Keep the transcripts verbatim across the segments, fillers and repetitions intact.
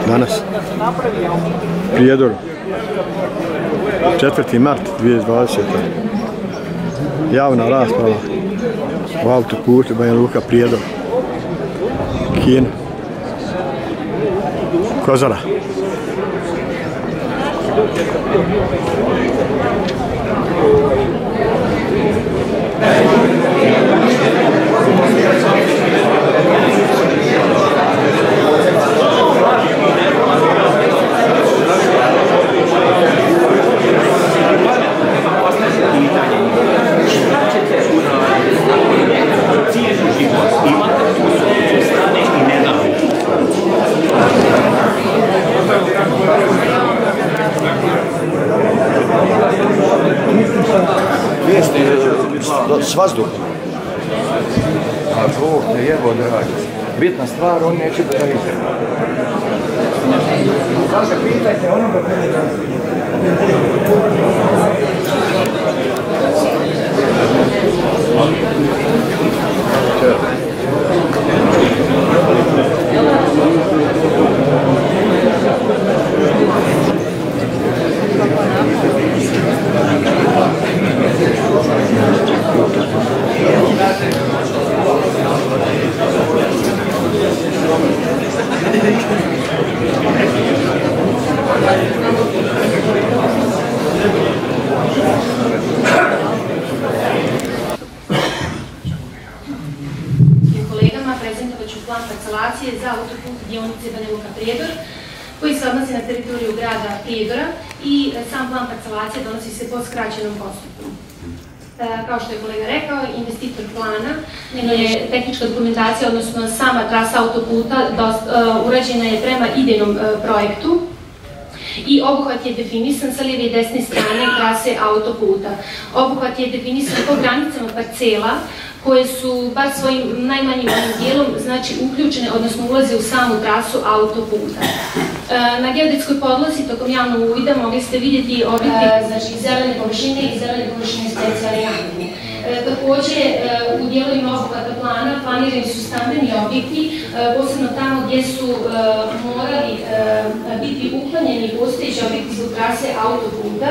danas. Prijedor. četvrti mart dvije tisuće dvadesete. Javna rasprava o autoputu Banja Luka Prijedor. Kina. Kozara. S vazduhom. A Bog te jebo dragi. Bitna stvar, on neće da ne ide. Sada pitajte onoga kada plan parcelacije za autoput dionice Banja Luka Prijedor, koji se odnosi na teritoriju grada Prijedora i sam plan parcelacije donosi se po skraćenom postupku. Kao što je kolega rekao, investitor plana, njeno je tehnička dokumentacija, odnosno sama trasa autoputa urađena je prema idejnom projektu i obuhvat je definisan sa lijeve i desne strane trase autoputa. Obuhvat je definisan po granicama parcela koje su, bar svojim najmanjim dijelom, znači uključene, odnosno ulaze u samu trasu autoputa. Na geodetskoj podlozi tokom javnog uvida mogli ste vidjeti objekti, znači zelene površine i zelene površine specijalne namjene. Također, u dijelovima obuhvata plana planirani su stambeni objekti, posebno tamo gdje su morali biti uklanjeni postojeći objekti zbog trase autoputa.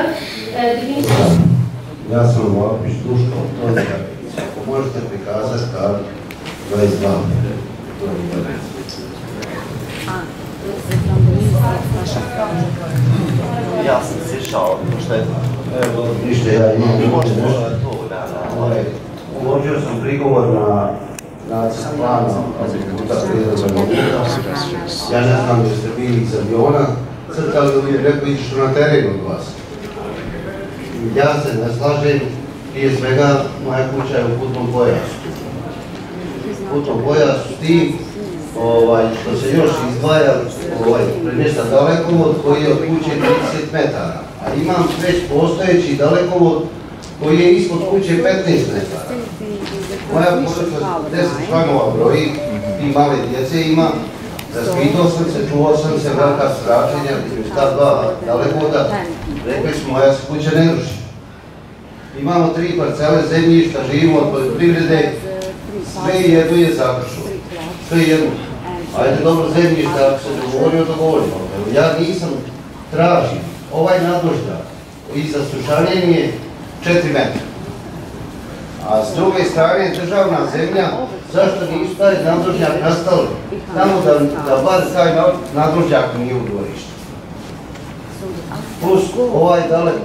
Ja sam Vlapić Duško, ako možete prikazati kartu dvadeset dva. Ja sam se išao, što je... Evo, ništa, ja imam to, uložio sam prigovor na nacrt plana autoputa Prijedor Banja Luka. Ja ne znam da ste bili iz aviona, crtali da bi rekao ići na teren od vas. Ja se ne slažem, prije svega moja kuća je u putnom pojasu. Putnom pojasu s tim što se još izdvaja premješta dalekovod koji je od kuće trideset metara, a imam već postojeći dalekovod koji je ispod kuće petnaest metara. Moja porodica deset članova broji i male djece ima. Raspitao sam se, čuo sam se velika zračenja između ta dva dalekovoda, rekli smo moja se kuća ne ruši. Imamo tri parcele zemljišta, živimo od poljoprivrede, sve jedno je završeno. Sve jedno. Ajde dobro zemljišta, ako se dogovorio, dogovorimo. Ja nisam tražio ovaj nadvožnjak i za sušavljenje je četiri metra. A s druge strane državna zemlja, zašto nisu taj nadvožnjak nastali? Tamo da bar taj nadvožnjak nije u dvorištu. Plus ovaj daleko.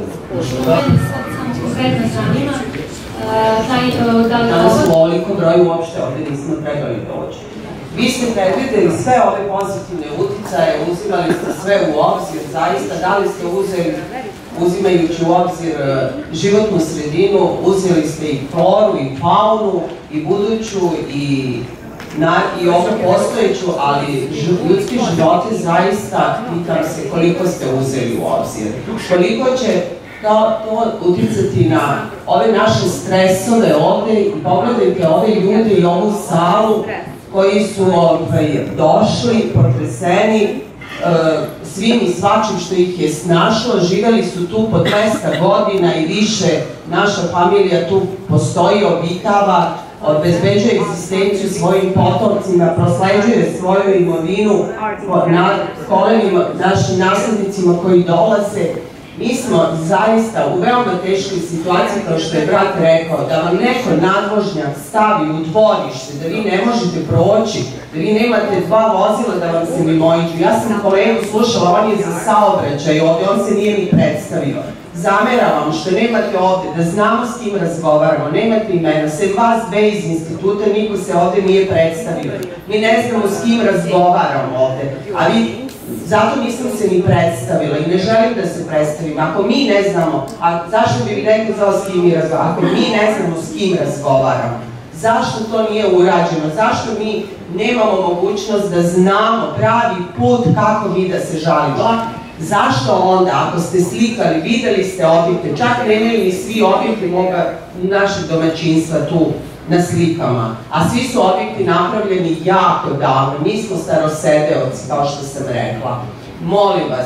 Danas u ovoliko broju uopšte ovdje nismo trebali doći. Vi ste predvideli sve ove pozitivne uticaje, uzimali ste sve u obzir, zaista, da li ste uzeli, uzimajući u obzir životnu sredinu, uzeli ste i floru, i faunu, i buduću, i ovu postojeću, ali ljudski životi zaista, pitam se koliko ste uzeli u obzir. Koliko će to uticati na ove naše stresove ovde i pogledajte ove ljude i ovu salu koji su došli, potreseni svim i svačim što ih je snašlo, živeli su tu po dvesta godina i više, naša familija tu postoji, obitava, obezbeđuje egzistenciju svojim potomcima, prosleđuje svoju imovinu na kolenima našim naslednicima koji dolaze. Mi smo zaista u veoma teškoj situaciji, kao što je brat rekao, da vam neko nadvožnjak stavi u dvorište, da vi ne možete proći, da vi nemate dva vozila da vam se mimoiđu. Ja sam kolegu slušala, on je za saobraćaj ovde, on se nije ni predstavio. Zameram vam što nemate ovde, da znamo s kim razgovaramo, nemate imena, sem vas dve iz instituta, niko se ovde nije predstavio. Mi ne znamo s kim razgovaramo ovde, a vi... Zato nisam se ni predstavila i ne želim da se predstavim. Ako mi ne znamo, a zašto bi neko znao s kim mi razgovaramo? Ako mi ne znamo s kim razgovaramo, zašto to nije urađeno? Zašto mi nemamo mogućnost da znamo pravi put kako mi da se žalimo? Zašto onda, ako ste slikali, videli ste objekte, čak nemaju ni svi objekte moga našeg domaćinstva tu na slikama, a svi su objekti napravljeni jako davno, mi smo starosedeoci, kao što sam rekla. Molim vas,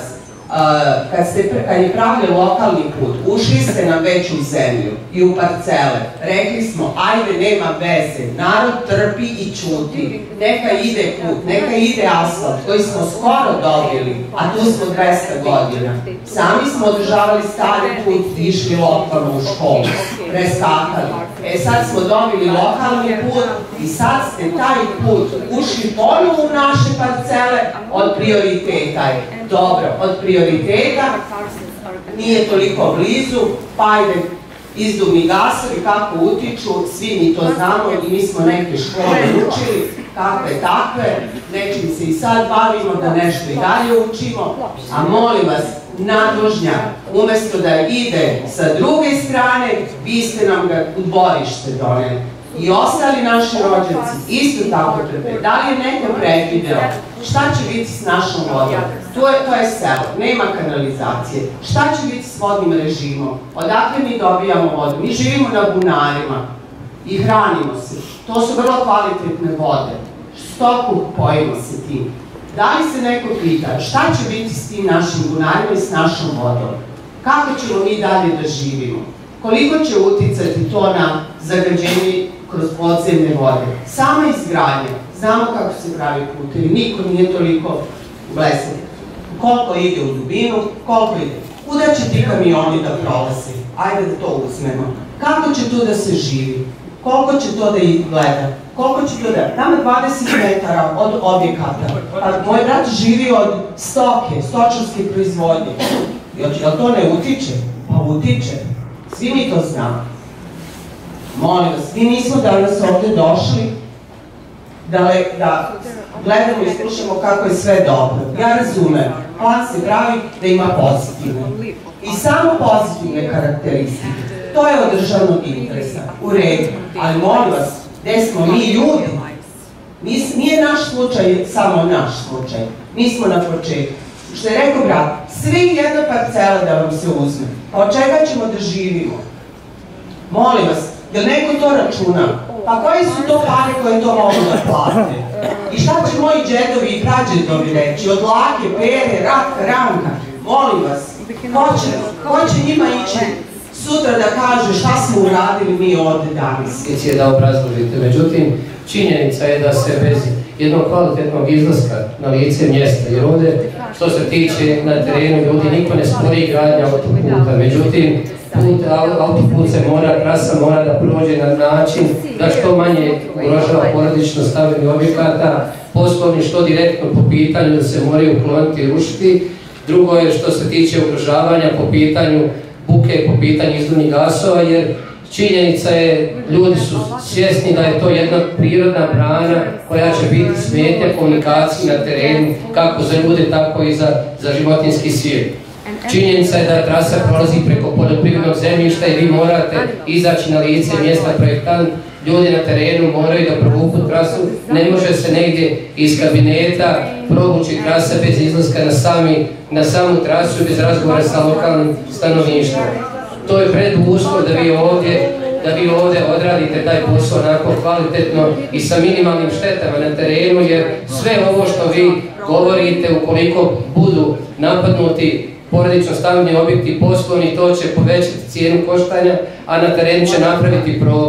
kad je pravljen lokalni put, ušli ste na veću zemlju i u parcele, rekli smo, ajde, nema veze, narod trpi i ćuti, neka ide put, neka ide asfalt, koji smo skoro dobili, a tu smo dvesta godina. Sami smo održavali stari put, išli lokalno u školu, preskakali. E sad smo dobili lokalni put i sad ste taj put ušli ponovo u naše parcele, od prioriteta je. Dobro, od prioriteta nije toliko blizu, pa ajde izduvni gasovi kako utiču, svi mi to znamo i mi smo neke škole učili, kakve takve, nečim se i sad bavimo da nešto i dalje učimo, a molim vas, nadvožnjak, umesto da ide sa druge strane, vi ste nam ga u dvorište doneli. I ostali naši rođaci isto tako trpe. Da li je neko predvideo šta će biti s našom vodom? To je selo, nema kanalizacije. Šta će biti s vodnim režimom? Odakle mi dobijamo vodu? Mi živimo na bunarima i hranimo se. To su vrlo kvalitetne vode. Stoku pojimo se tim. Da li se neko pita šta će biti s tim našim bunarima i s našom vodom? Kako ćemo mi dalje da živimo? Koliko će uticati to na zagađenje kroz podzemne vode? Sama izgradnja, znamo kako se pravi putevi, niko nije toliko blesan. Koliko ide u dubinu, koliko ide. Kuda će ti kamioni da prolaze? Ajde da to uzmemo. Kako će tu da se živi? Koliko će to da ih gleda? Koliko će to da... Tamo dvadeset metara od objekata. Moj brat živi od stoke, stočarske proizvodnje. Jel to ne utiče? Pa utiče. Svi mi to znamo. Molim vas, mi nismo danas ovde došli da gledamo i slušamo kako je sve dobro. Ja razumem, plan se pravi da ima pozitivne. I samo pozitivne karakteristike. To je od državnog interesa, u redu. Ali molim vas, gde smo mi ljudi? Nije naš slučaj samo naš slučaj. Mi smo na početku. Što je rekao brat, svi jedna parcela da vam se uzme. Pa od čega ćemo da živimo? Molim vas, je li neko to računa? Pa koji su to pare koje to mogu da plate? I šta će moji džedovi i prađedovi reći? Od lake, pere, rak, ranka? Molim vas, ko će njima ići sutra da kaže šta smo uradili mi ovde danas? Već je da obrazložite, međutim, činjenica je da se bez jednog kvalitetnog izlaska na lice mjesta, jer ovde, što se tiče na terenu ljudi, niko ne spori gradnja autoputa, međutim, autoput se mora, trasa mora da prođe na način da što manje ugrožava porodično stavljanje objekata, poslovni što direktno po pitanju da se moraju ukloniti i rušiti. Drugo je što se tiče ugrožavanja po pitanju buke, po pitanju izduvnih gasova, jer činjenica je, ljudi su svjesni da je to jedna prirodna brana koja će biti smetnja komunikaciji na terenu, kako za ljude, tako i za životinjski svijet. Činjenica je da trasa prolazi preko poljoprivrednog zemljišta i vi morate izaći na lice mjesta projektant, ljudi na terenu moraju da provuku trasu, ne može se negdje iz kabineta provući trasa bez izlaska na samu trasu i bez razgovora sa lokalnim stanovništvom. To je preduslov da vi ovdje da vi ovdje odradite taj posao onako kvalitetno i sa minimalnim štetama na terenu, jer sve ovo što vi govorite, ukoliko budu napadnuti porodično stavljeni objekti poslovni, to će povećati cijenu koštanja, a na terenu će napraviti problem.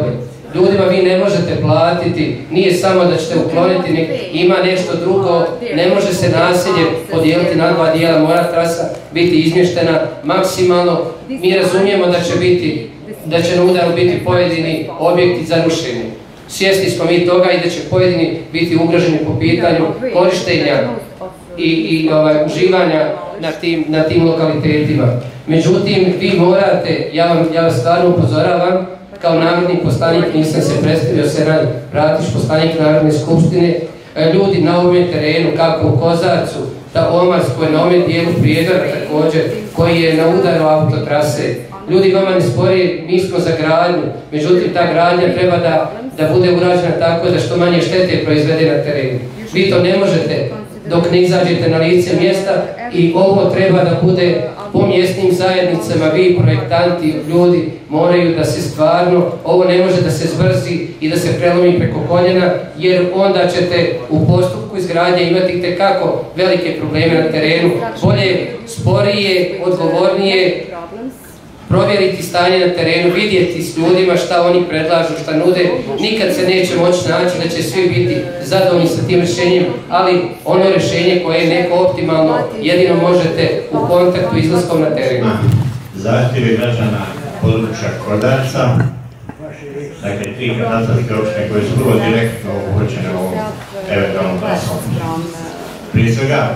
Ljudima vi ne možete platiti, nije samo da ćete ukloniti, ima nešto drugo, ne može se naselje podijeliti na dva dijela, mora trasa biti izmještena maksimalno. Mi razumijemo da će biti, da će na udaru biti pojedini objekti za rušenje. Svjesni smo mi toga i da će pojedini biti ugroženi po pitanju korištenja i, i ovaj, uživanja na tim, na tim lokalitetima. Međutim, vi morate, ja, vam, ja vas stvarno upozoravam, kao narodni poslanik, nisam se predstavio, Senad Bratić, poslanik Narodne skupštine, ljudi na ovom terenu, kako u Kozarcu, da Omarskoj, na ovom dijelu Prijedora također, koji je na udaru autotrase. Ljudi vama ne spori, mi smo za gradnju, međutim ta gradnja treba da, da bude urađena tako da što manje štete proizvede na terenu. Vi to ne možete dok ne izađete na lice mjesta i ovo treba da bude po mjesnim zajednicama, vi projektanti, ljudi moraju da se stvarno, ovo ne može da se zbrzi i da se prelomi preko koljena, jer onda ćete u postupku izgradnje imati tekako velike probleme na terenu. Bolje, sporije, odgovornije, provjeriti stanje na terenu, vidjeti s ljudima šta oni predlažu, šta nude. Nikad se neće moći naći da će svi biti zadovoljni sa tim rješenjem, ali ono rješenje koje je neko optimalno, jedino možete u kontaktu izlaskom na terenu. Zahtjevi građana područja Kozarca, dakle tri katastarske opštine koje su vrlo direktno obuhvaćene ovom eventualnom trasom. Prije svega,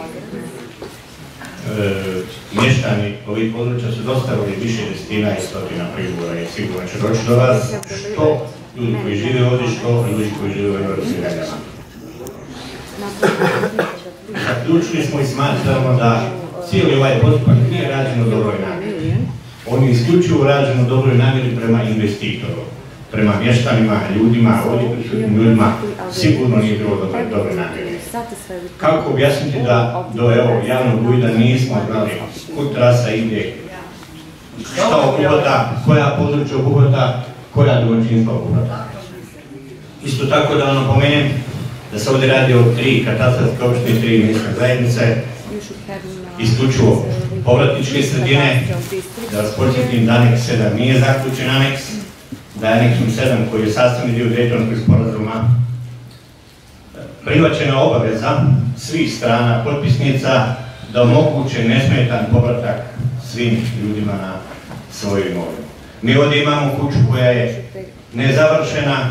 mještani ovih područja su dostavili više desetina i stotina prigovora i sigurno će doći do vas, što ljudi koji žive ovdje, što ljudi koji žive u europskim zemljama. Zaključili smo i smatramo da cijeli ovaj postupak nije rađen u dobroj namjeri. On je isključivo rađen u dobroj namjeri prema investitoru, prema mještanima, ljudima, ovdje prisutnim ljudima, sigurno nije bilo dobre namjeri. Kako objasniti da do evo javnog uvida nismo znali kud trasa ide, šta obuhvata, koja područja obuhvata, koja domaćinstva obuhvata. Isto tako da vam napomenem da se ovdje radi o tri katastarske opštine, tri mjesne zajednice, isključivo povratničke sredine, da vas podsjetim da aneks sedam nije zaključen aneks, da je aneksom sedam koji je sastavni dio Dejtonskog sporazuma prihvaćena obaveza svih strana potpisnica da omoguće nesmetan povratak svim ljudima na svoju imovinu. Mi ovdje imamo kuću koja je nezavršena,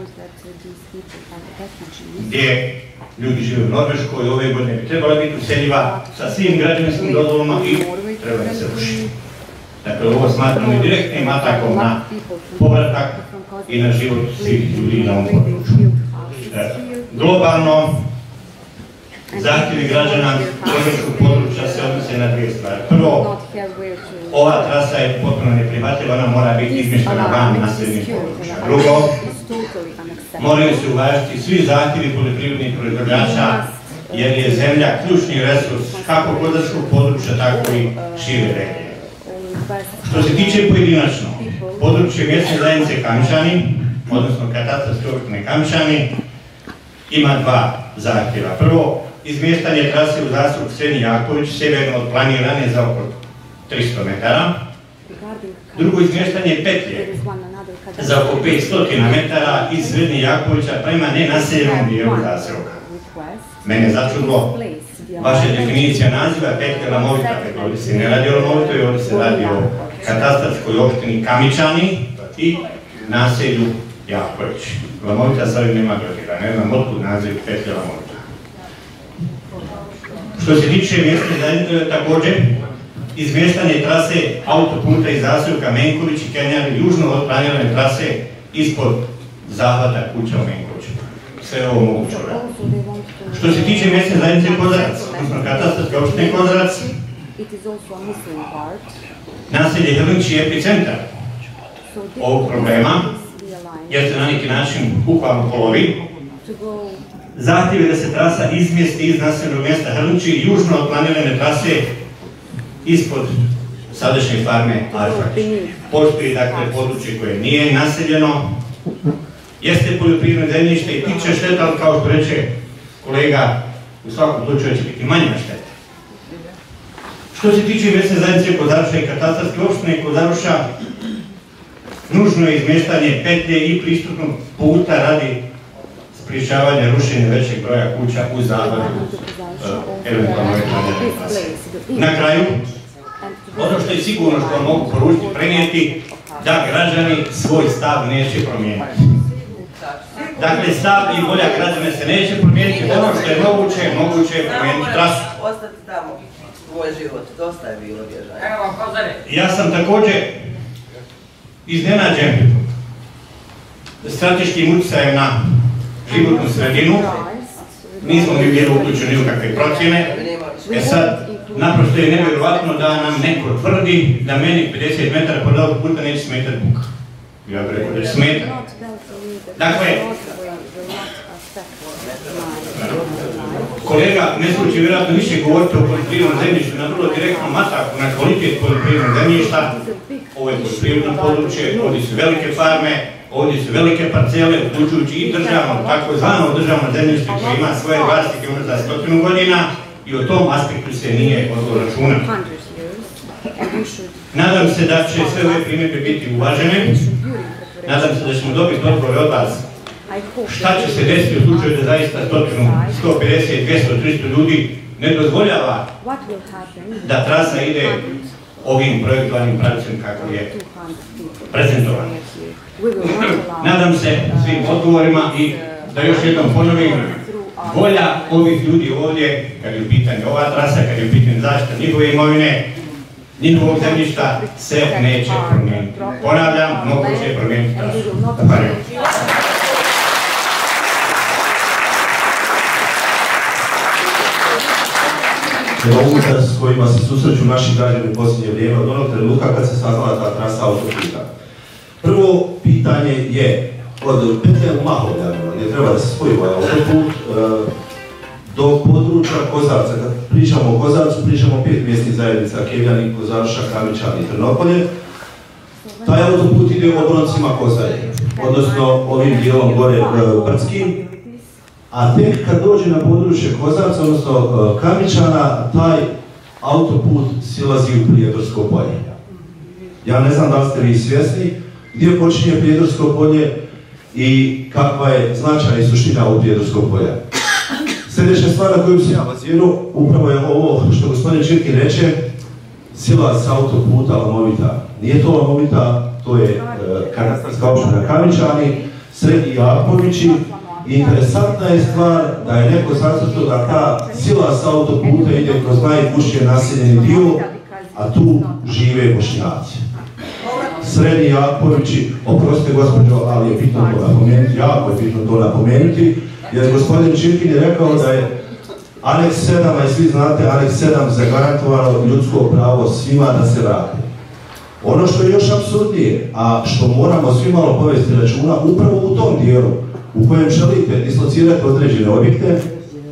gdje ljudi žive u Norveškoj, ove godine bi trebala biti useljiva sa svim građevinskim dozvolama i treba da se ruši. Dakle, ovo smatramo i direktnim atakom na povratak i na život svih ljudi na ovom području. Globalno, zahtjevi građana Kozarskog područja se odnose na dvije stvari. Prvo, ova trasa je potpuno neprihvatljiva, ona mora biti izmještena van naseljenih područja. Drugo, moraju se uvažiti svi zahtjevi poljoprivrednih proizvođača, jer je zemlja ključni resurs kako Kozarskog područja, tako i šire regije. Što se tiče pojedinačno, područje mjesne zajednice Kamšani, odnosno katastarske opštine Kamšani, ima dva zahtjeva. Prvo, izmještanje trase u zastrug Srednji Jaković, severno od planirane za oko tristo metara. Drugo, izmještanje petlje za oko petsto metara iz Srednji Jakovića prema nenaseljenom dijelu zaseoka. Mene začudilo vaša definicija naziva petlja Lamovita, dakle ovdje se ne radi o Lamovitoj, ovdje se radi o katastarskoj opštini Kamičani i naselju Jaković. Lamovita sad nema dodira, ne znam otkud naziv petlja Lamovita. Što se tiče mjesta zajednice, također, izmještanje trase autoputa iz zaseoka Menković i Kenjari južno od planirane trase ispod zahvata kuća u Menkoviću. Sve ovo moguće uraditi. Što se tiče mjesne zajednice Kozarac, odnosno katastarske opštine Kozarac, naselje Hrlić je epicentar ovog problema, jer se na neki način bukvalno polovi. Zahtjev je da se trasa izmjesti iz naseljenog mjesta Hrlići južno od planirane trase ispod sadašnje farme Arfać. Postoji dakle područje koje nije naseljeno, jeste poljoprivredno zemljište i tiče šteta, ali kao što reče kolega, u svakom slučaju će biti manja šteta. Što se tiče mjesne zajednice Kozarča i katastarske opštine Kozarča, nužno je izmještanje petlje i pristupnog puta radi sprječavanja rušenja većeg broja kuća u zahvatu eventualno elektrane pase. Na kraju, ono što je sigurno što vam mogu poručiti, prenijeti, da građani svoj stav neće promijeniti. Dakle, stav i volja građana se neće promijeniti, ono što je moguće, moguće je promijeniti trasu. Ostati tamo, tvoj život, dosta je bilo bježanja. Ja sam također iznenađen strateškim utjecajem na životnu sredinu, nismo mi bili uključeni u kakve procjene. E sad, naprosto je nevjerovatno da nam neko tvrdi da meni pedeset metara pod autoputa neće smetati buka. Ja bih rekao da će smetati. Dakle, kolega Meslić će vjerojatno više govoriti o poljoprivrednom zemljištu na vrlo direktnom ataku na kvalitet poljoprivrednog zemljišta. Ovo je poljoprivredno područje, ovdje su velike farme, ovdje su velike parcele, uključujući i državno, tako zvano državno zemljište koje ima svoje vlasnike za stotinu godina i o tom aspektu se nije odgovor računati. Nadam se da će sve ove primjedbe biti uvažene, nadam se da ćemo dobiti odgovore od vas šta će se desiti u slučaju da zaista stotinu, sto pedeset, dvjesto, tristo ljudi ne dozvoljava da trasa ide ovim projektovanim pravicom kako je prezentovan. Nadam se svim odgovorima i da još jednom ponovim, volja ovih ljudi ovdje, kad je u pitanju ova trasa, kad je u pitanju zaštita njihove imovine, njihovog zemljišta, se neće promijeniti. Ponavljam, moguće je promijeniti trasu. Zahvaljujem. Unutar s kojima se susreću naši građani u posljednje vrijeme od onog trenutka kad se saznala ta trasa autoputa. Prvo pitanje je od petlje u Mahovljanu, gdje treba da se spoji ovaj autoput, do područja Kozarca. Kad pričamo o Kozarcu, pričamo o pet mjesnih zajednica, Kevljani, Kozarša, Kamičan i Trnopolje. Taj autoput ide u obroncima Kozare, odnosno ovim dijelom gore Brdskim. A tek kad dođe na područje Kozarca, odnosno Kamičana, taj autoput silazi u Prijedorsko polje. Ja ne znam da li ste vi svjesni gdje počinje Prijedorsko polje i kakva je značajna i suština ovog Prijedorskog polja. Sljedeća stvar na koju se ja baziram, upravo je ovo što gospodin Čirkin reče, silaz autoputa Lamovita. Nije to Lamovita, to je katastarska opština Kamičani, Srednji Jakovići. Interesantna je stvar da je neko zacrtao da ta silaz autoputa ide kroz najgušće naseljeni dio, a tu žive Bošnjaci. Srednji Jakovići, oprostite gospođo, ali je bitno to napomenuti, jako je bitno to napomenuti, jer gospodin Čirkin je rekao da je Aneks sedam, a i svi znate, Aneks sedam zagarantovano ljudsko pravo svima da se vrate. Ono što je još apsurdnije, a što moramo svi malo povesti računa, upravo u tom dijelu u kojem želite dislocirati određene objekte,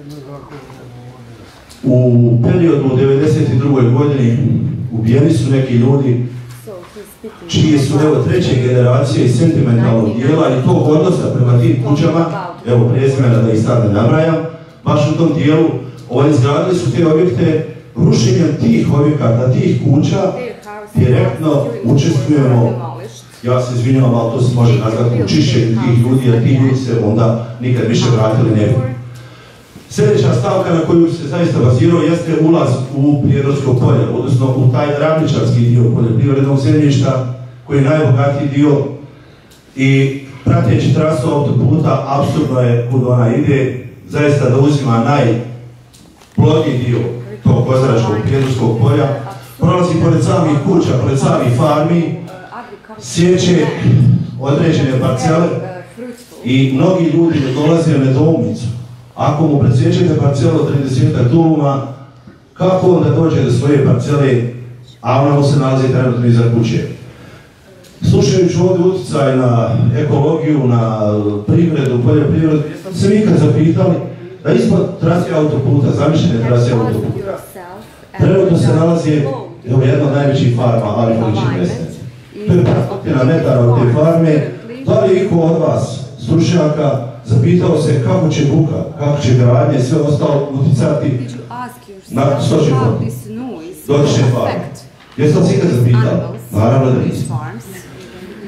u periodu u devedeset drugoj godini ubijeni su neki ljudi čije su evo treće generacije iz sentimentalnog dijela i tog odnosa prema tim kućama, evo prezimena da ih sad ne nabrajam, baš u tom dijelu ovaj izgradili su te objekte, rušenjem tih objekata, tih kuća, direktno učestvujemo, ja se izvinjavam, ali to se može nazvati u čišćenju tih ljudi, jer ti ljudi se onda nikad više vratili ne bi. Sljedeća stavka na koju se zaista bazirao jeste ulaz u Prijedorsko polje, odnosno u taj ravničarski dio poljoprivrednog zemljišta, koji je najbogatiji dio i prateći trasu autoputa, apsurdno je kud ona ide, zaista da uzima najplodniji dio tog kozaračkog Prijedorskog polja, prolazi pored samih kuća, pored samih farmi, sjeće određene parcele i mnogi ljudi ne dolaze u nedoumicu. Ako mu presjećete parcelu od trideset tuluma, kako onda dođe do svoje parcele, a ona mu se nalazi trenutno iza kuće? Slušajući ovdje utjecaj na ekologiju, na privredu, poljoprivredu, se vi kad zapitali da ispod trase autoputa, zamišljene trase autoputa, trenutno se nalazi evo, jedna od najvećih farma, ali Foličin mesnice. To je stotina metara od te farme. Da li je iko od vas, stručnjaka, zapitao se kako će buka, kako će gradnje i sve ostalo uticati na stočni fond, dotične farme? Jeste li se ikad zapitali? Naravno da nismo.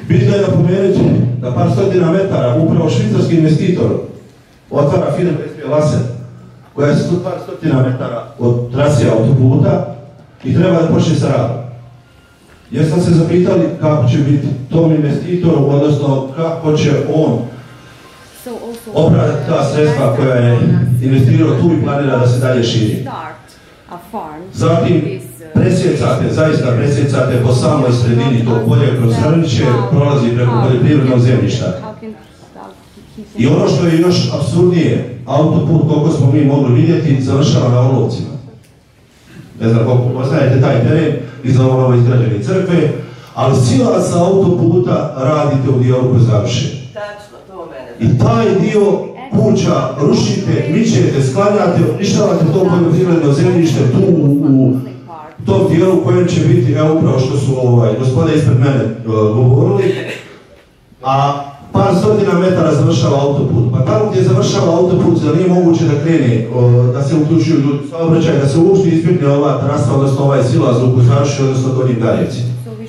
Bitno je napomenuti da par stotina metara upravo švicarski investitor otvara firma S P Laser, koja je par stotina metara od trase autoputa i treba da počne sa radom. Jer sam se zapitali kako će biti tom investitoru, odnosno kako će on opravdati ta sredstva koja je investirao tu i planira da se dalje širi. Zatim presjecate, zaista presjecate po samoj sredini tog polja kroz Srniće, prolazi preko poljoprivrednog zemljišta. I ono što je još apsurdnije, autoput, koliko smo mi mogli vidjeti, završava na Olovcima. Ne znam koliko poznajete taj teren iza ovo izgrađene crkve, ali sila sa autoputa radite u dijelu koji završe. I taj dio kuća rušite, mičete, sklanjate, uništavate to poljoprivredno zemljište tu u tom dijelu u kojem će biti, evo upravo što su ovaj, gospoda ispred mene uh, govorili, a par stotina metara završava autoput. Pa tamo gdje završava autoput, da nije moguće da krene, uh, da se uključuju ljudi u saobraćaj, da se uopšte izbjegne ova trasa, odnosno ovaj silaz u Kuzaviši, odnosno Donji Garjevci.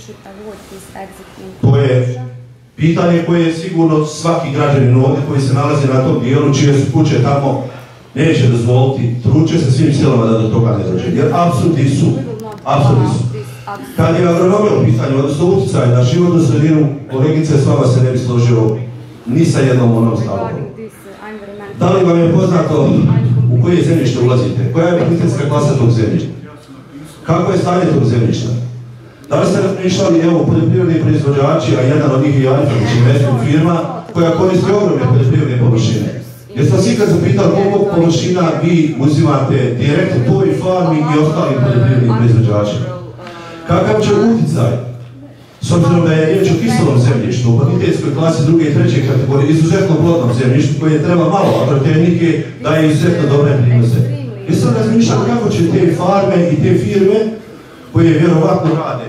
To je pitanje koje je sigurno svaki građanin ovdje koji se nalazi na tom dijelu, čije su kuće tamo, neće dozvoliti, truče se svim silama da do toga ne dođe. Jer apsurdi su, apsurdi su. Kad je agronomija u pitanju, odnosno utjecaj na životnu sredinu, kolegice, s vama se ne bi složio ni sa jednom onom stavom. Da li vam je poznato u koje zemljište ulazite? Koja je beneficijska klasa tog zemljišta? Kako je stanje tog zemljišta? Da li ste razmišljali, evo, poljoprivredni proizvođači, a jedan od njih je Janković, investment firma, koja koristi ogromne poljoprivredne površine. Jeste vas ikad zapitali koliko površina vi uzimate direktno toj farmi i ostalim poljoprivrednim proizvođačima? Kakav će utjecaj, s obzirom da je riječ o kiselom zemljištu, u bonitetskoj klasi druge i treće kategorije, izuzetno plodnom zemljištu koje treba malo agrotehnike, daje izuzetno dobre prinose. Jeste li razmišljali kako će te farme i te firme, koje vjerovatno rade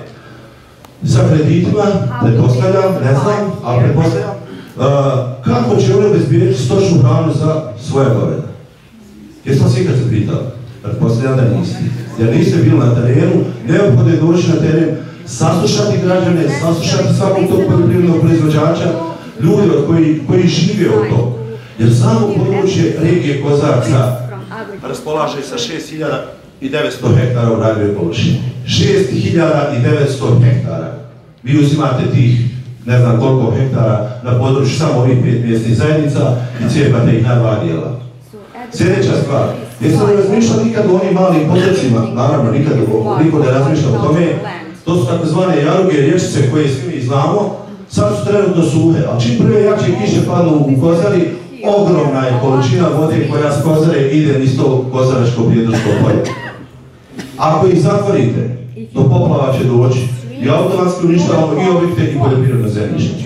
sa kreditima, pretpostavljam, ne znam, ali pretpostavljam, uh, kako će one obezbijediti stočnu hranu za svoje goveda? Jeste vas ikad se pitali? Pretpostavljam da niste. Jer niste bili na terenu, neophodno je doći na teren, saslušati građane, saslušati svakog tog poljoprivrednog proizvođača, ljude od koji, koji žive od toga. Jer samo područje regije Kozarca raspolaže sa šest hiljada i devetsto hektara u radivoj površini. šest hiljada i devetsto hektara. Vi uzimate tih, ne znam koliko hektara, na području samo ovih pet mjesnih zajednica i cijepate ih na dva dijela. Sljedeća stvar, jeste li razmišljali nikad o onim malim potocima? Naravno, nikad niko ne razmišlja o tome. To su takozvane jaruge, rječice koje svi mi znamo. Sad su trenutno suhe, ali čim prve jače kiše padnu u Kozari, ogromna je količina vode koja s Kozare ide niz to kozaračko-prijedorsko polje. Ako ih zatvorite, do poplava će doći i automatski uništavamo i objekte i poljoprivredno zemljište.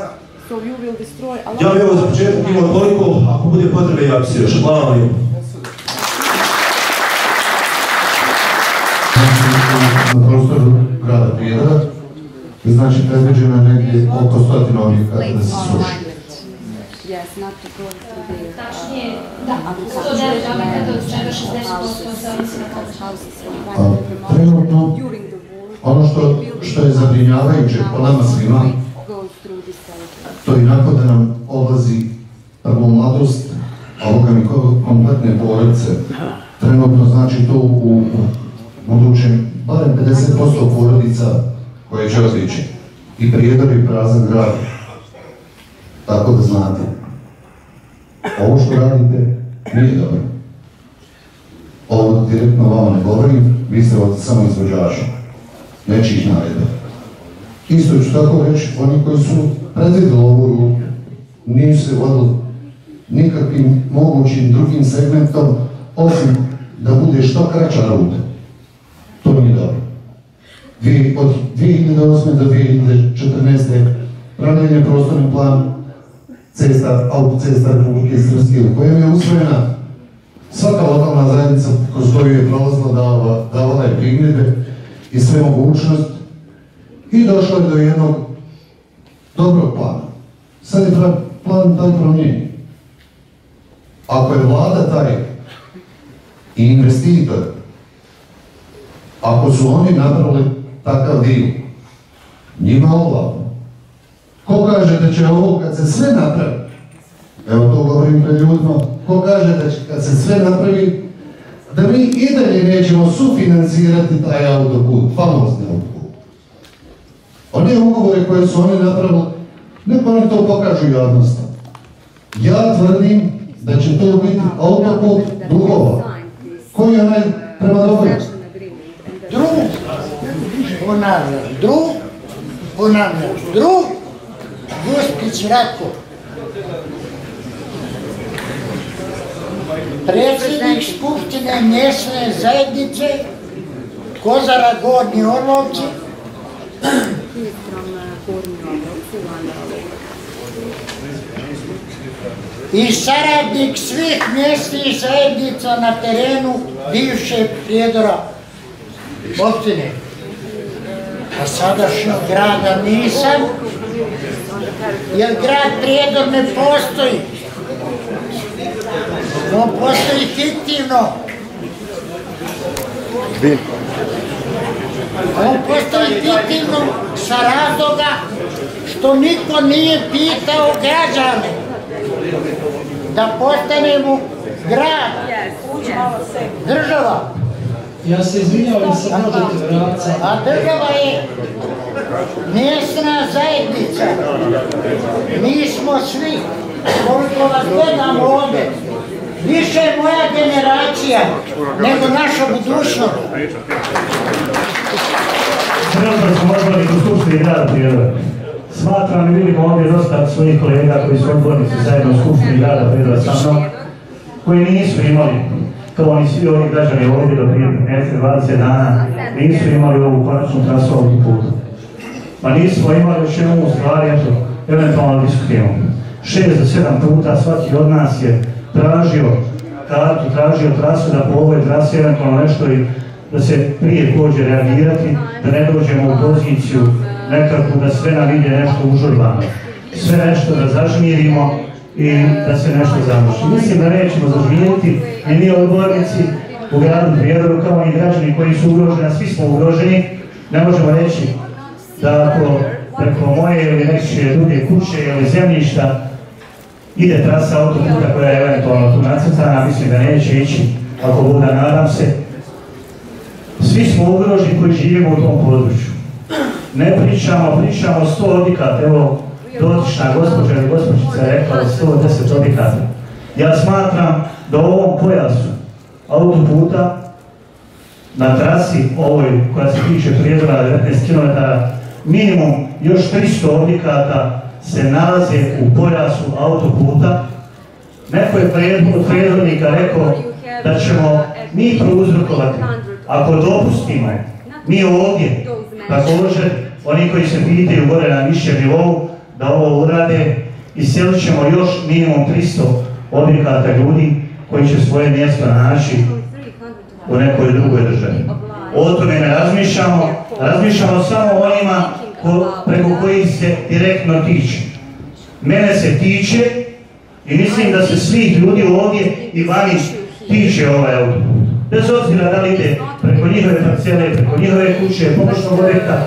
Ja bih evo za početak imao toliko, ako bude potrebe ja bi se još. Hvala vam. Na prostoru grada Prijedora, znači predviđeno je negdje oko stotina objekata da se sruši. Tačnije, da, sto devet objekata od čega šezdeset posto se odnosi na područje. Trenutno, ono što, što je zabrinjavajuće po nama svima, to je inako da nam odlazi prvo mladost, a ovoga mi kompletne porodice. Trenutno znači to u, u budućem barem pedeset posto porodica koje će otići. I Prijedor i prazan grad. Tako da znate. Ovo što radite nije dobro. Ovo direktno vama ne govorim, vi ste ovdje samo izvođači. Nečijih naredba. Isto ću tako reći, oni koji su predvidjeli ovu ruku, nisu se vodili nikakvim mogućim drugim segmentom, osim da bude što kraća ruta. To nije dobro. Vi, od dvije hiljade osme do dvije hiljade četrnaeste. pravljen je prostorni plan cesta, autocesta Republike Srpske, u kojem je usvojena svaka lokalna zajednica kroz koju je prolazila davala, davala je primjedbe i sve mogućnost i došlo je do jednog dobrog plana. Sad je plan taj promijenjen. Ako je vlada taj i investitor, ako su oni napravili takav dio, njima ovako. Ko kaže da će ovo kad se sve napravi, evo to govorim pred ljudima, ko kaže da će kad se sve napravi, da mi i dalje nećemo sufinancirati taj autoput, famozni autoput. One ugovore koje su oni napravili, neko oni to pokažu javnosti. Ja tvrdim da će to biti autoput dugova. Koji je onaj prema Doboj? Drug, ponavljam, drug, ponavljam, drug, Gospić Ratko. Predsjednik Skupštine mjesne zajednice Kozara Gornji Orlovci, i saradnik svih mjesnih zajednica na terenu bivše Prijedora općine. A sadašnjeg grada nisam, jer grad Prijedor ne postoji. On postoji fiktivno. On postoji fiktivno sa razloga što niko nije pitao građane da postanemo grad, država. Ja se izvinjavam, sam možete vratiti. A država je mjesna zajednica. Mi smo svi, koliko vas gledamo ovdje, više je moja generacija nego naša budućnost. Trenutno smo odbornik u Skupštini grada Prijedora. Smatram i vidimo ovdje dosta svojih kolega koji su odbornici zajedno u Skupštini grada Prijedora sa mnom, koji nisu imali, kao oni svi ovi građani ovdje do prije dvadeset dana, nisu imali ovu konačnu trasu autoputa. Pa nismo imali još jednu stvar, eto, eventualno diskutujemo. Šest do sedam puta svaki od nas je tražio kartu, tražio trasu da po ovoj trasi eventualno nešto i da se prije pođe reagirati, da ne dođemo u poziciju nekako da sve nam ide nešto užurbano. Sve nešto da zažmirimo i da se nešto završi. Mislim da nećemo zažmiriti i mi odbornici u gradu Prijedoru kao i građani koji su ugroženi, a svi smo ugroženi, ne možemo reći da ako preko moje ili nečije druge kuće ili zemljišta ide trasa autoputa koja je eventualno tu nacrtana, mislim da neće ići, ako Boga nadam se. Svi smo ugroženi koji živimo u tom području. Ne pričamo, pričamo sto objekata, evo dotična gospođa ili gospođica je rekla sto deset objekata. Ja smatram da u ovom pojasu autoputa na trasi ovoj koja se tiče Prijedora devetnaest kilometara, minimum još tristo objekata se nalaze u pojasu autoputa. Neko je od predvodnika rekao da ćemo mi prouzrokovati, ako dopustimo, mi ovdje, također, oni koji se pitaju gore na višem nivou, da ovo urade, iselit ćemo još minimum tristo objekata ljudi koji će svoje mjesto naći u nekoj drugoj državi. O tome ne razmišljamo, razmišljamo samo o onima ko, preko kojih se direktno tiče. Mene se tiče i mislim da se svih ljudi ovdje i vani tiče ovaj autoput. Bez obzira da li ide preko njihove parcele, preko njihove kuće, pomoćnog objekta,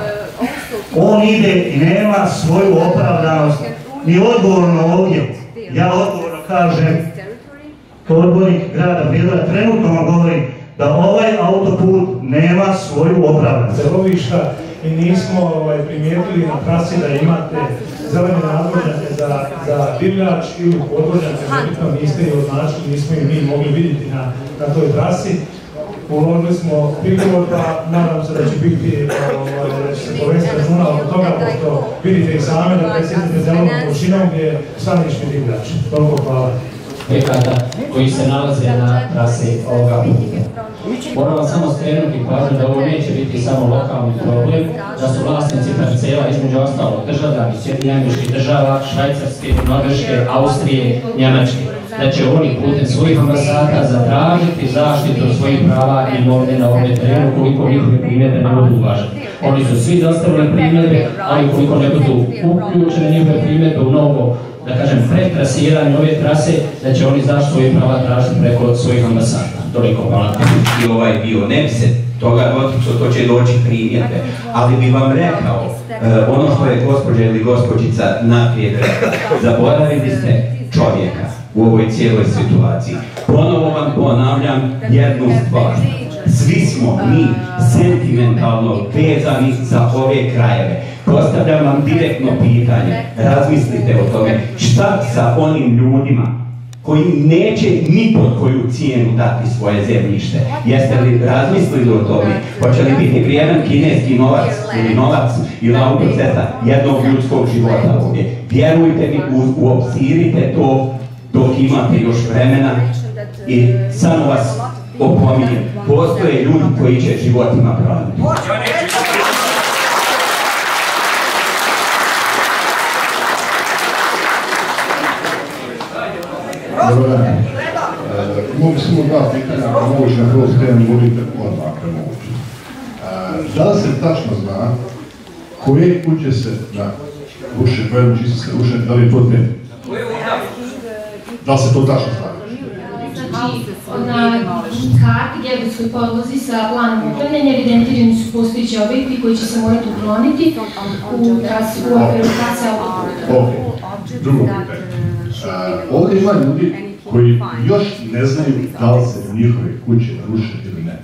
on ide i nema svoju opravdanost ni odgovorno ovdje. Ja odgovorno kažem, kao odbornik grada Prijedora, trenutno vam govorim da ovaj autoput nema svoju opravdanost. Zelovišta i nismo ovaj, primijetili na trasi da imate zelene nadvožnjake za, za divljač ili podvožnjake, nebitno niste i označili, nismo i mi mogli vidjeti na, na toj trasi. Uložili smo prigovor, pa nadam se da će biti, da će se povesti računa od toga, pošto vidite i same da presjedite zelenom površinom gdje je stanični divljač. Toliko hvala. Objekata koji se nalaze na trasi ovoga puta. Moram vam samo skrenuti pažnju da ovo neće biti samo lokalni problem, da su vlasnici parcela između ostalog država iz Sjedinjenih Američkih Država, Švajcarske, Norveške, Austrije, Njemačke. Da će oni putem svojih ambasada zatražiti zaštitu svojih prava i imovine na ovom terenu koliko njihove primjedbe ne budu uvažene. Oni su svi dostavili primjedbe, ali koliko ne budu uključene njihove primjedbe u novo, da kažem, pretrasiranje ove trase, da će oni zašto svojih prava tražiti preko svojih ambasada. Toliko hvala. I ovaj dio, ne bi se toga dotičilo, to će doći primjedbe, ali bi vam rekao ono što je gospođa ili gospođica naprijed rekla, zaboravili ste čovjeka u ovoj cijeloj situaciji. Ponovo vam ponavljam jednu stvar. Svi smo mi sentimentalno vezani za ove krajeve. Postavljam vam direktno pitanje, razmislite o tome, šta sa onim ljudima koji neće ni pod koju cijenu dati svoje zemljište. Jeste li razmislili o tome? Hoće li biti vrijedan kineski novac ili novac ili autocesta jednog ljudskog života ovdje? Vjerujte mi, uobzirite to dok imate još vremena i samo vas opominjem, postoje ljudi koji će životima braniti. Dobar dan. Imamo samo dva pitanja, ako moguće na prvo temu budite odmah premogući. Da li se tačno zna koje kuće se na ruše, koje kuće se ruše, da li je to dnevno? Da li se to tačno zna? Na karti geodetskoj podlozi sa planom upravljanja evidentirani su postojići objekti koji će se morati ukloniti u okviru trase autoputa. Ok, drugo pitanje. Ovdje ima ljudi koji još ne znaju da li se njihove kuće ruše ili ne.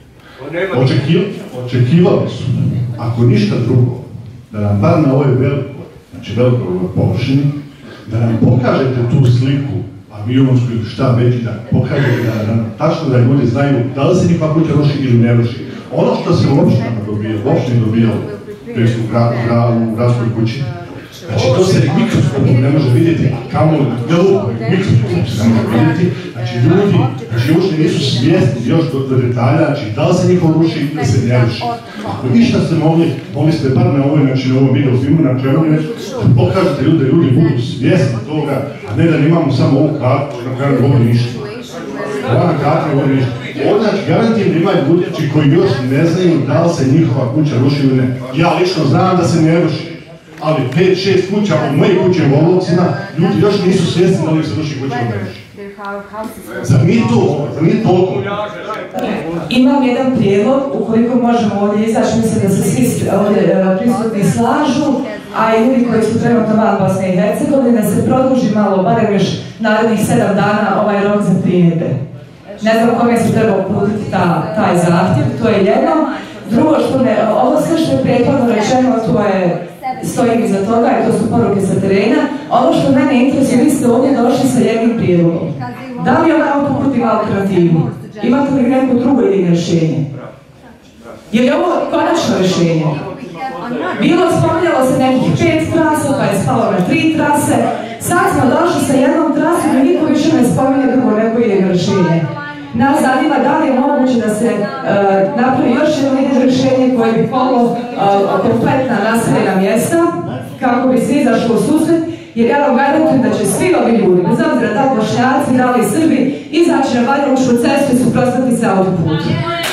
Očekivali su, ako ništa drugo, da nam bar na ovoj velikoj, znači velikoj površini, da nam pokažete tu sliku avionsku ili šta već, da pokažete da nam tačno da ljudi znaju da li se njihova kuća ruši ili ne ruši. Ono što se u opštinama dobijalo, u opštini dobijalo, to su u gradskoj kući, znači to se mikroskopom ne može vidjeti, a kamo galupoj mikroskopom se ne može vidjeti, znači ljudi, znači uopšte nisu svjesni još do detalja, znači da li se njihov ruši ili se ne ruši. Ako ništa ste mogli, mogli ste bar na ovoj, znači na ovom video filmu, na čemu ne, pokažete ljudi da ljudi budu svjesni toga, a ne da imamo samo ovu kartu, na kraju ne govori ništa. Ova karta ne govori ništa. Ovdje, znači, garantijem da ima ljudi koji još ne znaju da li se njihova kuća ruši ili ne. Ja lično znam da se ne ruši. Ali pet šest kuća od moje kuće u Volovcima, ljudi još nisu svjesni da li se ruši kuća u mreži. Zar nije to, zar nije toliko? Imam jedan prijedlog, ukoliko možemo ovdje izaći, mislim da se svi ovdje prisutni slažu, a i ljudi koji su trenutno van Bosne i Hercegovine, da se produži malo, barem još narednih sedam dana ovaj rok za primjedbe. Ne znam kome se treba uputiti taj zahtjev, to je jedno. Drugo što me, ovo sve što je prethodno rečeno, to je, stojim iza toga i to su poruke sa terena. Ono što mene interesuje, vi ste ovdje došli sa jednim prijedlogom. Da li ovaj autoput ima alternativu? Imate li neko drugo jedino rješenje? Je li ovo konačno rješenje? Bilo spominjalo se nekih pet trasa, pa je spalo na tri trase. Sad smo došli sa jednom trasom i niko više ne spominje drugo neko jedino rješenje. Nas zanima da li je moguće da se napravi još jedno jedino rješenje koje bi pomoglo kompletna naseljena mjesta, kako bi se izašlo u susret, jer ja vam garantujem da će svi ovi ljudi, bez obzira da li Bošnjaci, da li Srbi, izaći na Banjalučku cestu i suprotstaviti se autoputu.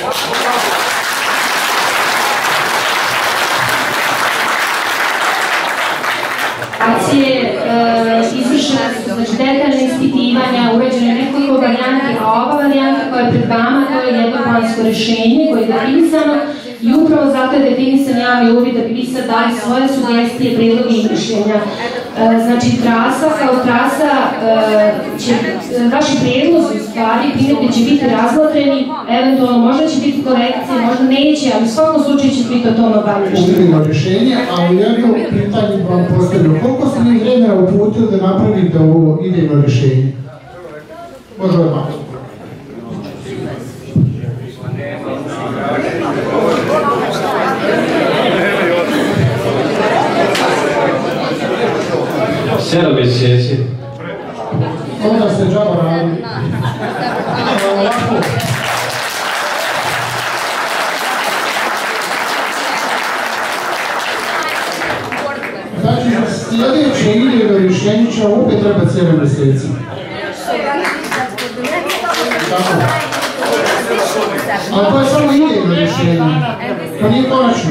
Akcije izvršene su, znači detaljne ispitivanja, uređene nekoliko varijanti, a ova varijanta koja je pred vama, to je jednoplansko rješenje koje je definisano i upravo zato je definisan javni uvid da bi vi sad dali svoje sugestije, prijedloge i mišljenja. Znači trasa kao trasa, vaši prijedlozi u stvari, primjedbe će biti razmotreni, eventualno možda će biti korekcije, možda neće, ali u svakom slučaju će biti o tome obavljeno. Uvidimo rješenje, ali jedno pitanje vam postavljamo. Koliko ste mi vremena uputili da napravite ovo idejno rješenje? Može odmah. Sedam mjeseci. Onda ste džaba radili. Znači, sljedeće idejno rješenje će opet treba sedam mjeseci. Tako. Ali to je samo idejno rješenje. To nije konačno.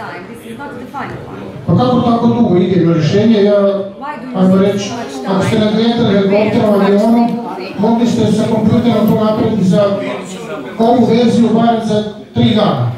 Pa kako tako dugo idejno rješenje? Ja, ajmo reći, ako ste nadletali helikopterom, avionom, mogli ste sa kompjuterom to napraviti za ovu verziju bar za tri dana.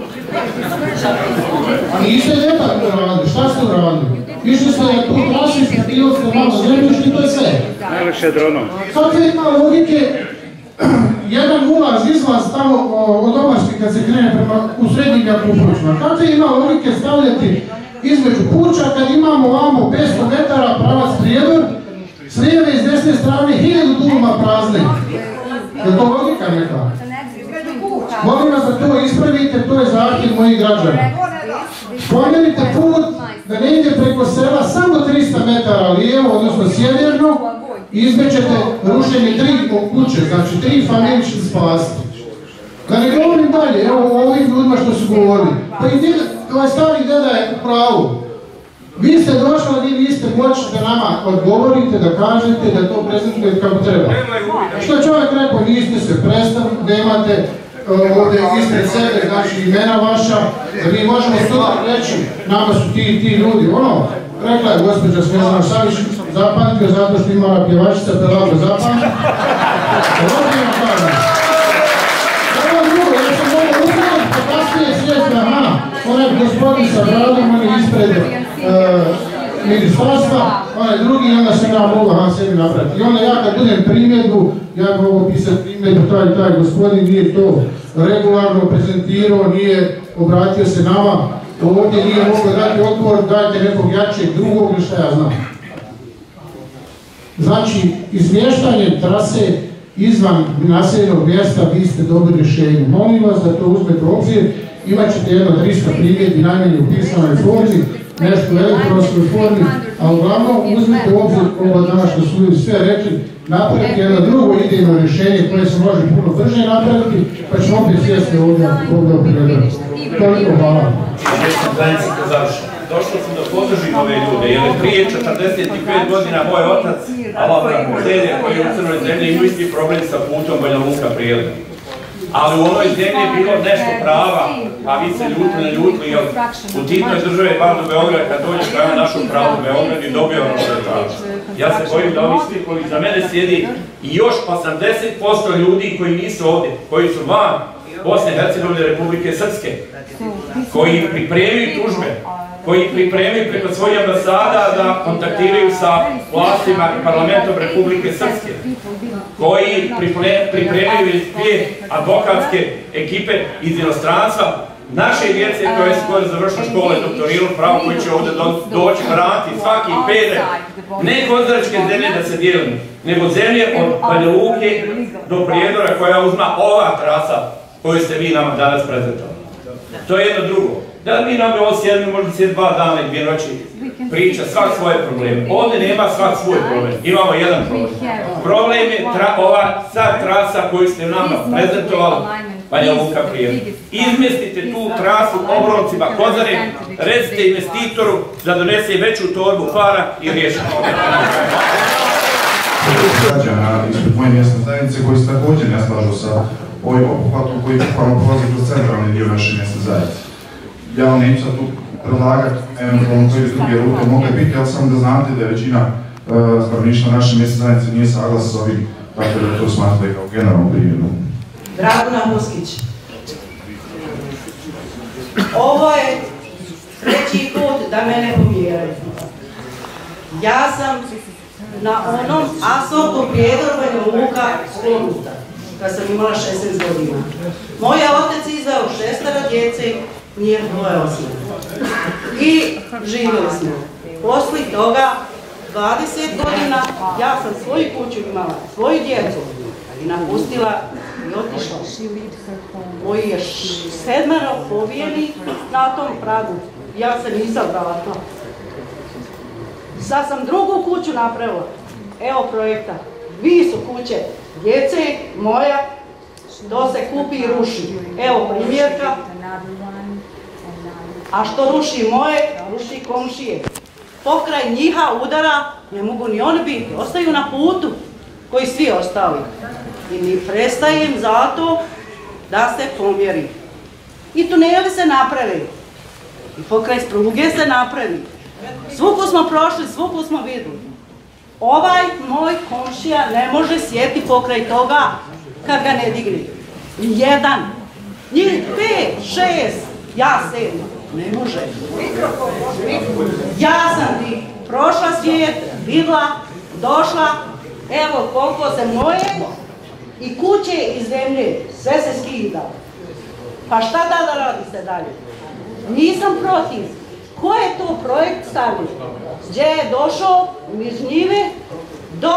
A niste detaljno uradili, šta ste uradili? Išli ste tu trasu, ispratili ste malo zemljišta i to je sve. Najviše dronom. Kakve ima logike, jedan ulaz, izlaz tamo od Omaške kad se krene prema u srednjim Jakupovicima. Kakve ima logike stavljati između kuća kad imamo ovamo petsto metara pravac Prijedor, s lijeve i s desne strane hiljadu duma prazne. Je to logika neka? Molim vas da to ispravite, to je zahtjev mojih građana. Promijenite put da ne ide preko sela samo trista metara lijevo, odnosno sjeverno, i izbećete rušenje tri kuće, znači tri familije će spasti. Da ne govorim dalje, evo o ovim ljudima što su govorili. Pa i djeda, ovaj stari deda je u pravu. Vi ste došli, vi niste moći da nama odgovorite, da kažete, da to prezentujete kako treba. Što je čovjek rekao, niste se predstavili, nemate ovdje ispred sebe, znači imena vaša, da mi možemo sutra reći, nama su ti ti ljudi, ono, rekla je gospođa Svezana Savić, zapamtio zato što imala pjevačica, pa dobro zapamtio. Ovdje vam kažem. Ovo drugo, ja sam ovo upravo, pa kasnije svijest, aha, onaj gospodin sa bradom, on je ispred ministarstva, onaj drugi, onda sam ja mogu aha sebi napraviti. I onda ja kad budem primjedbu, ja mogu pisati primjedbu, taj taj gospodin nije to regularno prezentirao, nije obratio se nama, ovdje nije mogao dati odgovor, dajte nekog jačeg drugog ili šta ja znam. Znači, izmještanje trase izvan naseljenog mjesta vi ste dobili rješenje. Molim vas da to uzmete u obzir, imat ćete jedno tristo primjedbi najmanje u pisanoj formi, nešto u elektronskoj formi, a uglavnom uzmite u obzir ovo danas što su ljudi sve rekli, napraviti jedno drugo idejno rješenje koje se može puno brže napraviti, pa ćemo opet sjesti ovdje u prijedlogu. Toliko hvala. Došao sam da podržim ove ljude, jer je prije četrdeset pet godina moj otac, Alavra Mutelje, koji je u Crnoj zemlji, imao isti problem sa putom Banja Luka Prijedor. Ali u onoj zemlji je bilo nešto prava, a vi se ljutili, ne ljutili, jer u titnoj državi bar do Beograda, kad dođeš prema našom pravu Beograd i dobio ono što je traži. Ja se bojim da ovi svi koji za mene sjedi i još osamdeset posto ljudi koji nisu ovdje, koji su van Bosne i Hercegovine, Republike Srpske, koji pripremaju tužbe, koji pripremaju preko svojih ambasada da kontaktiraju sa vlastima i parlamentom Republike Srpske, koji pripremaju dvije advokatske ekipe iz inostranstva, naše djece koje su skoro završile škole, doktorirali pravo, koji će ovdje doći vratiti svaki pedalj, ne kozaračke zemlje da se dijelimo, nego zemlje od Banja Luke do Prijedora koja uzma ova trasa koju ste vi nama danas prezentovali. To je jedno drugo. Da mi nam ovo sjedimo, možda sjedi dva dana i dvije noći priča svak svoje probleme. Ovdje nema svak svoj problem. Imamo jedan problem. Problem je ova sad trasa koju ste nama prezentovali, Banja Luka Prijedor. Izmjestite tu trasu obroncima Kozare, recite investitoru da donese veću torbu para i riješite. Građana ispred moje mjesne zajednice koji se također ne slažu sa ovim obuhvatom koji bukvalno prolazi kroz centralni dio naše mjesne zajednice. Ja vam neću sad tu predlagati eventualno koje druge rute mogle biti, ali samo da znate da je većina stanovništva naše mjesne zajednice nije saglas s ovim, tako da to smatraju kao generalnu primjenu. Draguna Muskić, ovo je treći put da mene umjeraju. Ja sam na onom asfaltu Prijedor Banja Luka sklonuta, kad sam imala šesnaest godina. Moj otac izveo šestero djece, nije dvoje osnovno. I živjeli smo. Poslije toga, dvadeset godina, ja sam svoju kuću imala, svoju djecu i napustila i otišla. Moji je sedmero pobijeni na tom pragu. Ja se nisam vratila. Sad sam drugu kuću napravila. Evo projekta. Vi su kuće djece, moja, to se kupi i ruši. Evo primjerka. A što ruši moje, ruši komšije. Pokraj njiha udara ne mogu ni oni biti. Ostaju na putu koji svi ostali. I mi prestajem zato da se pomjeri. I tuneli se napravi. I pokraj pruge se napravi. Svuku smo prošli, svuku smo vidjeli. Ovaj moj komšija ne može sjeti pokraj toga kad ga ne digne. Jedan. Njih pet, šest, ja sedam. Ne može. Ja sam ti prošla svijet, vidla, došla, evo koliko se moje i kuće i zemlje, sve se skida. Pa šta da da radite dalje? Nisam protiv. Ko je to projekt stavio? Gdje je došao iz njive do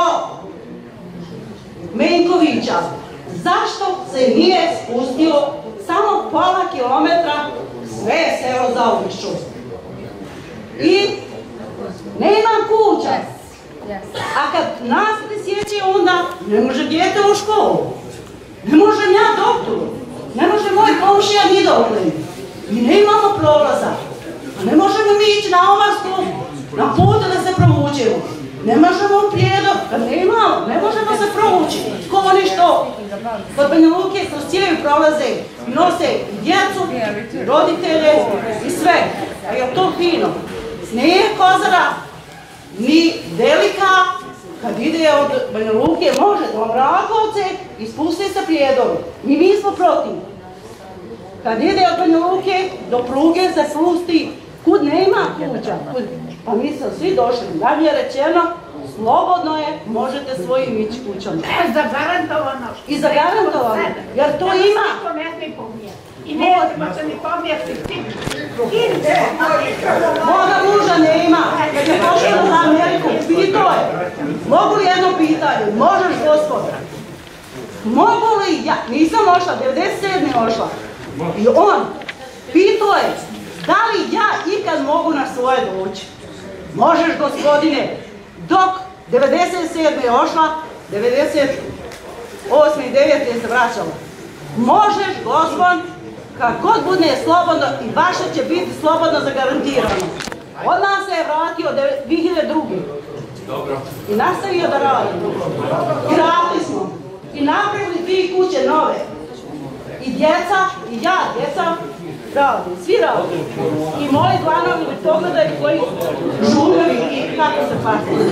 Menkovića? Zašto se nije spustio samo pola kilometra sve selo zaobišlo? I nema kuća. A kad nas presjeće onda ne može dijete u školu. Ne možem ja doktoru. Ne može moj komšija ni dokle. I ne imamo prolaza. A ne možemo mi ići na Omarsku, na putu da se provučemo. Ne možemo u Prijedor, kad ne imamo, ne možemo se provući. Ko oni što kod Banja Luke kroz cijeli prolaze, nose djecu, roditelje i sve. A je to fino. Snije Kozara, ni velika, kad ide od Banja Luke, može do Vrakovce i spusti se Prijedoru. Mi nismo protiv. Kad ide od Banja Luke, do pruge se spusti, kud nema kuća. Pa mi smo svi došli, da mi je rečeno, slobodno je, možete svojim ići kućom. E, zagarantovano. I zagarantovano, jer to ima. Niko ne smije pomijeti. I nećemo se ni pomijeti. Ide, moga muža nema. Kad je pošao za Ameriku, pitao je. Mogu li jedno pitanje? Možeš, gospoda. Mogu li ja? Nisam ošla, devedeset sedme ošla. I on pitao je, da li ja ikad mogu na svoje doći? Možeš, gospodine. Dok devedeset sedme ošla, devedeset osme i devete se vraćala. Možeš, gospod, kad god bude slobodno i vaše će biti slobodno zagarantirano. Od nas se je vratio dvije hiljade druge. Dobro. I nastavio da radi. I radili smo. I napravili dvije kuće nove. I djeca, i ja, djeca, radi. Svi radi. I moji dlanovi pogledaju koji žunovi i kako se pati.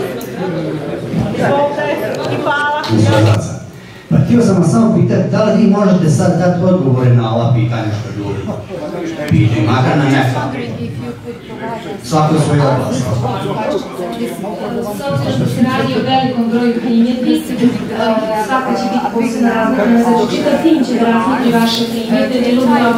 I hvala. Pa htio sam vas samo pitati, da li vi možete sad dati odgovore na ova pitanja što ljudi pitaju, makar na neka. Svako svoj oblast. S obzirom da se radi o velikom broju primjedbi, svaka će biti posebna razlika, znači čitav tim će da razlikuju vaše primjedbe, jer uglavnom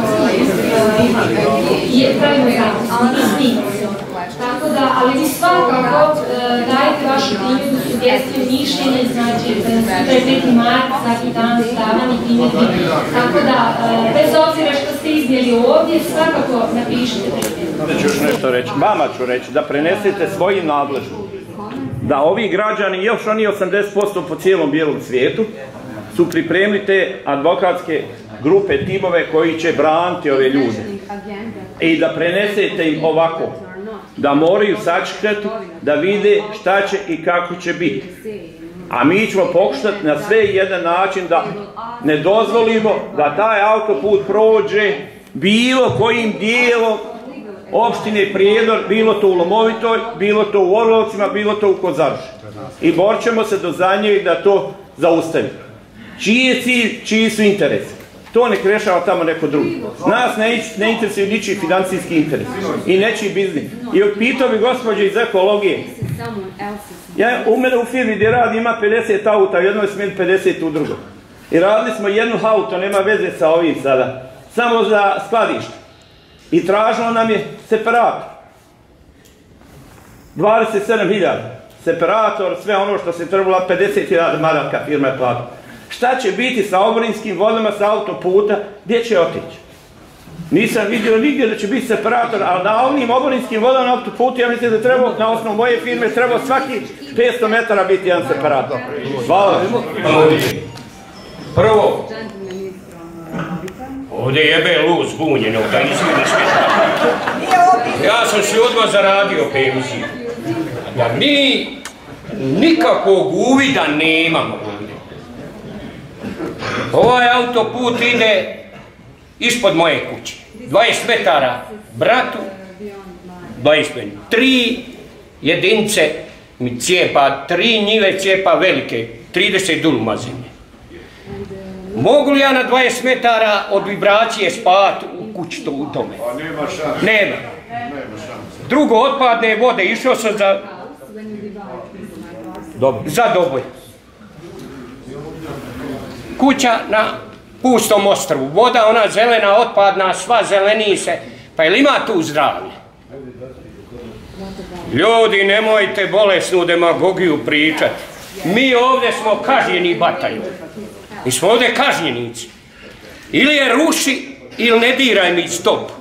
je pravimo zapisno, i snimamo. Tako da, ali vi svakako dajete vašu primjedbu, sugestiju, mišljenje, znači sutra je peti mart, svaki dan stavljanje primjedbi. Tako da, bez obzira što ste iznijeli ovdje, svakako napišite primjedbu. Da ću još nešto reći, vama ću reći, da prenesete svojim nadležnim. Da ovi građani, još oni osamdeset posto po cijelom bijelom svijetu, su pripremili te advokatske grupe, timove koji će braniti ove ljude. I da prenesete im ovako, da moraju sačekati, da vide šta će i kako će biti. A mi ćemo pokušati na sve jedan način da ne dozvolimo da taj autoput prođe bilo kojim dijelom opštine Prijedor, bilo to u Lomovitoj, bilo to u Orlovcima, bilo to u Kozaruši. I borit ćemo se do zadnjeg da to zaustavi. Čiji je cilj, čiji su interesi? To nek rešava tamo neko drugi. Nas ne, ne interesuje ničiji financijski interes i nečiji biznis. I pitao bi gospođe iz ekologije. Ja u mene u firmi gdje radi ima pedeset auta, u jednoj smjeni pedeset u drugoj. I radili smo jednu auto, nema veze sa ovim sada, samo za skladište. I tražilo nam je separator. dvadeset sedam hiljada. Separator, sve ono što se trebalo, pedeset hiljada maraka firma je platila. Šta će biti sa oborinskim vodama, sa autoputa, gdje će otići? Nisam vidio nigdje da će biti separator, ali na ovim oborinskim vodama na autoputu, ja mislim da treba, na osnovu moje firme, treba svaki petsto metara biti jedan separator. Hvala. Prvo, ovdje jebe luz bunjeno, da izvidiš me. Ja sam si odmah zaradio penziju. Da mi nikakvog uvida nemamo ovdje. Ovaj autoput ide ispod moje kuće. dvadeset metara bratu, dvadeset metara. Tri jedinice mi cijepa, tri njive cijepa velike, trideset duluma zemlje. Mogu li ja na dvadeset metara od vibracije spavati u kući u tome? Nema šanse. Nema. Drugo, otpadne vode, išao sam za... za Doboj. Kuća na pustom ostrvu. Voda, ona zelena, otpadna, sva zeleni se. Pa jel ima tu zdravlje? Ljudi, nemojte bolesnu demagogiju pričati. Mi ovdje smo kažnjeni batalju. Mi smo ovdje kažnjenici. Ili je ruši, ili ne diraj mi stopu.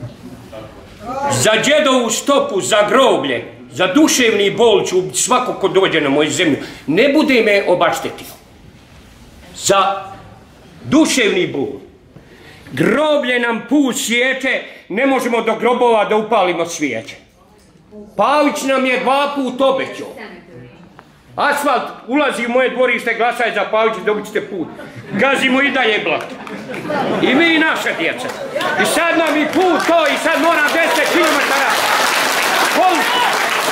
Za džedovu stopu, za groblje, za duševni bol ću svako ko dođe na moju zemlju. Ne bude me obaštetio. Za duševni bol. Groblje nam put svijeće, ne možemo do grobova da upalimo svijeće. Pavić nam je dva put obećao. Asfalt ulazi u moje dvorište, glasaj za Pavića, dobit ćete put. Gazimo i dalje blak. I mi i naša djeca. I sad nam i put to, i sad moram deset kilometara. Koliko?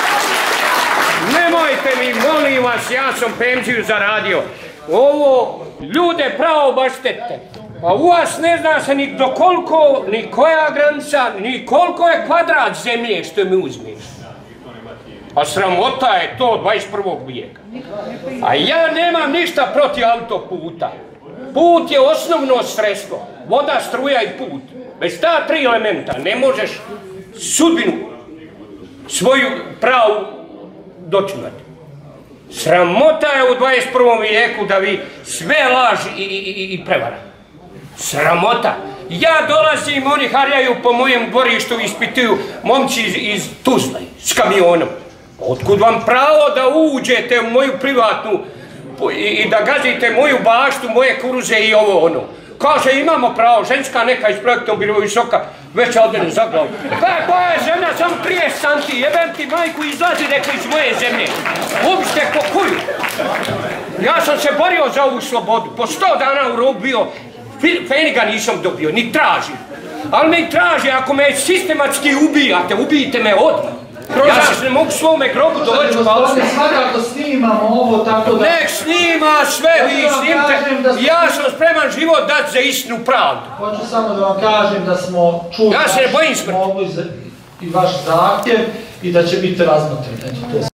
Nemojte mi, molim vas, ja sam penziju zaradio. Ovo, ljude pravo baš štete. Pa u vas ne zna se ni do koliko, ni koja granica, ni koliko je kvadrat zemlje što mi uzmeš. A sramota je to dvadeset prvog vijeka. A ja nemam ništa protiv autoputa. Put je osnovno sredstvo. Voda, struja i put. Bez ta tri elementa ne možeš sudbinu svoju pravu dočinati. Sramota je u dvadeset prvom vijeku da vi sve laž i, i, i prevara. Sramota. Ja dolazim, oni harjaju po mojem dvorištu, ispituju momci iz, iz Tuzle s kamionom. Otkud vam pravo da uđete u moju privatnu i, i da gazite moju baštu, moje kuruze i ovo ono. Kaže, imamo pravo, ženska neka iz projektom bilo visoka, veća od mene za glavu. Pa koja je zemlja, samo trideset santi, jebem ti majku, izlazi neko iz moje zemlje. Ubište kokuju. Ja sam se borio za ovu slobodu, po sto dana u robu bio, feniga nisam dobio, ni tražim. Ali me i traži, ako me sistematski ubijate, ubijite me odmah. Ja se ne mogu svome grobu doći, pa osnovno. Svakako snimamo ovo tako da... Nek snima sve, vi snimte. Ja sam spreman život dati za istinu pravdu. Hoću samo da vam kažem da smo čuli ja se ne bojim smrti. I vaš zahtjev i da će biti razmotren.